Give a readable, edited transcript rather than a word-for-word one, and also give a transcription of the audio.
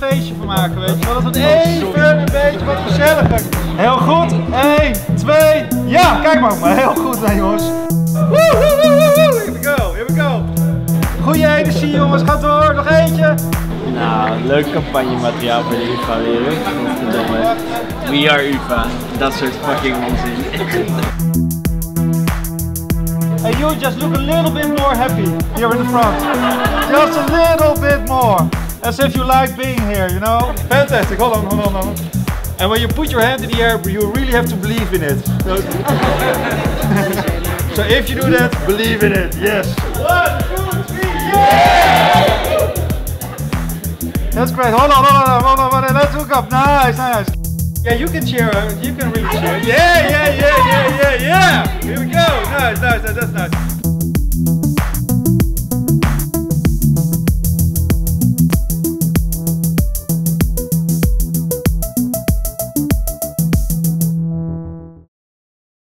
feestje van maken, weet je wel. Dat wordt even een beetje wat gezelliger. Heel goed, 1, 2, ja, kijk maar, heel goed hè jongens. Woe, woe, woe, woe. Here we go, here we go. Goeie energie jongens, gaat door, nog eentje. Nou, leuk campagnemateriaal voor de UvA leren. Godverdomme. We are UvA. Dat soort fucking onzin. Hey, you just look a little bit more happy here in the front. Just a little bit more. As if you like being here, you know? Fantastic, hold on, hold on, hold on. And when you put your hand in the air, you really have to believe in it. So if you do that, believe in it, yes. 1, 2, 3, yeah! That's great, hold on, let's hook up, nice, nice. Yeah, you can cheer, you can really cheer. Yeah! Here we go, nice, that's nice.